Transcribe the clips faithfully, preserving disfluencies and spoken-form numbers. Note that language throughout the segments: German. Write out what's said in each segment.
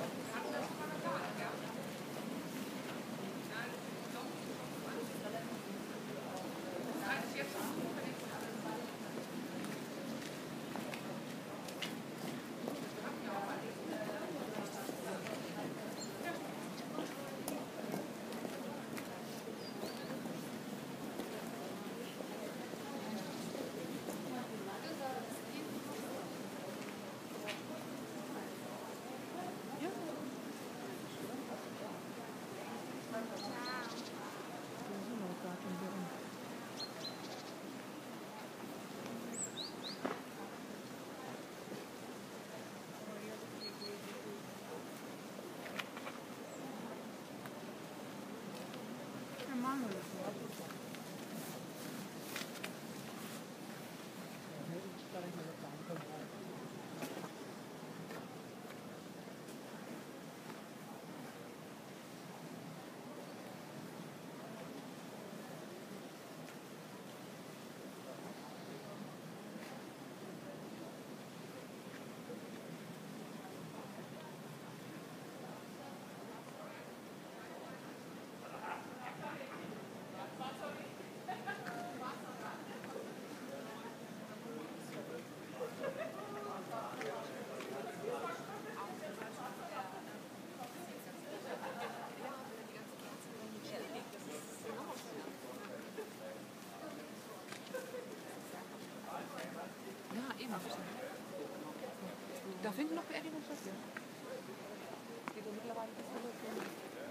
Da finden noch Beerdigungen statt, ja. Geht ja mittlerweile bis zu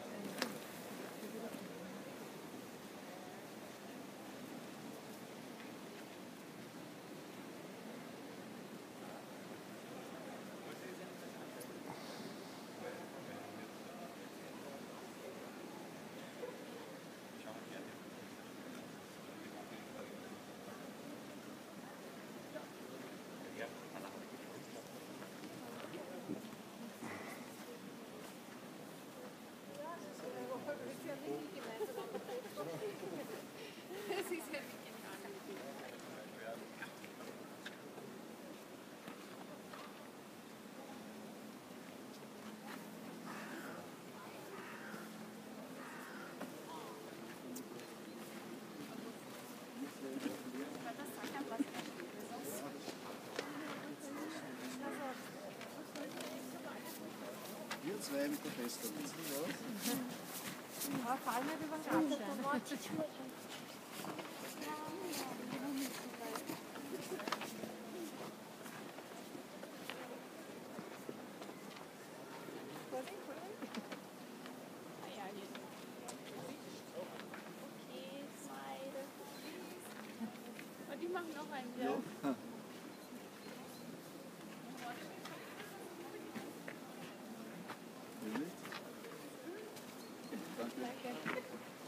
Wir zwei mit der Schwester wissen, was? Ja, vor allem nicht über den Grabstein. Die machen noch einen, ja. Ja. Wirklich? Danke. Danke.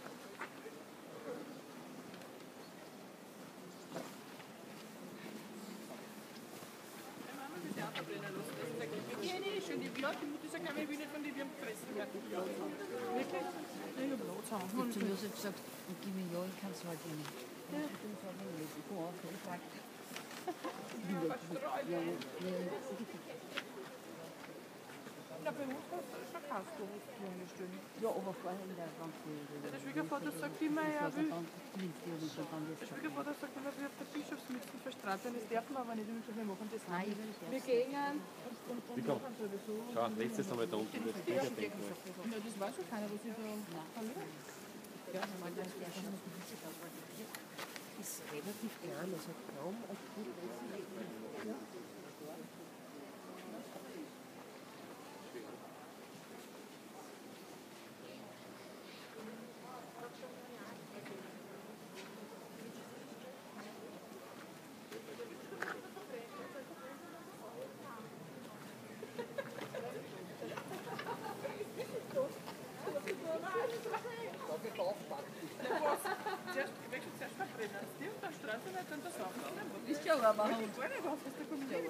Ja, die Mutter sagt, ich will nicht von dir, wir haben gefressen. Wirklich? Ich habe Blut. Ich habe zu Josef gesagt, gib mir ja, ich kann es halt nicht. Ja. Ich bin so wenig, ich komme auf, ich frage. Ja, verstreut. Ja, ja. Na, bei uns verkaufst du junge Stunden. Ja, aber vorher in der ganzen... Der Schwiegervater sagt immer, er will... Der Schwiegervater sagt immer, wir auf der Bischofsmützen verstrahlt sein. Das dürfen wir aber nicht, wir machen das Nein, nicht. Wir gehen und, und, und machen sowieso. Schau, letztes haben wir da unten das Bürgerdenkmal. Ja, das weiß schon keiner, was ich da verliere. Ja, normal, das ist schon ist relativ klein, also kaum und gut. Ja. Zuerst verbrennen sie und dann streuen sie nicht und das auch. Ist ja aber Ich weiß gar nicht, was das da kommt.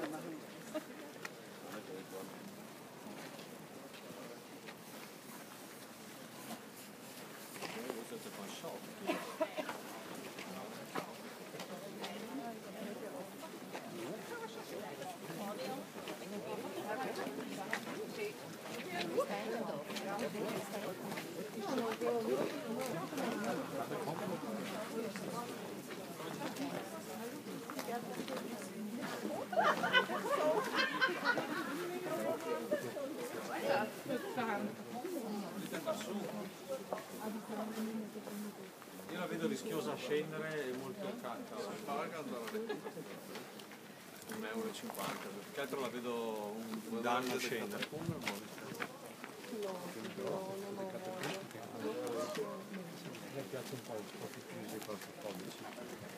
Io la vedo rischiosa a scendere e molto calda. un euro e cinquanta. Più che altro la vedo un danno a scendere. Mi piace un po' un po' più chiusi, proprio pollici.